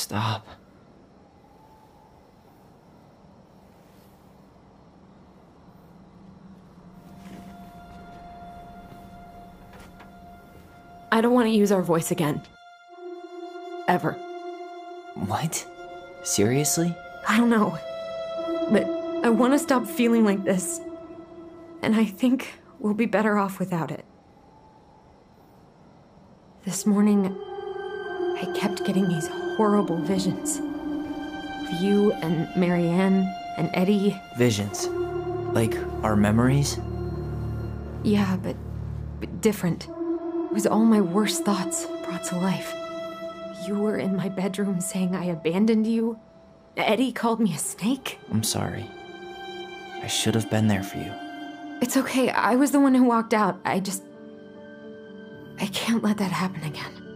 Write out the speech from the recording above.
Stop. I don't want to use our voice again. Ever. What? Seriously? I don't know. But I want to stop feeling like this. And I think we'll be better off without it. This morning, I kept getting these horrible visions. Of you and Marianne and Eddie. Visions? Like our memories? Yeah, but different. It was all my worst thoughts brought to life. You were in my bedroom saying I abandoned you. Eddie called me a snake. I'm sorry. I should have been there for you. It's okay, I was the one who walked out. I can't let that happen again.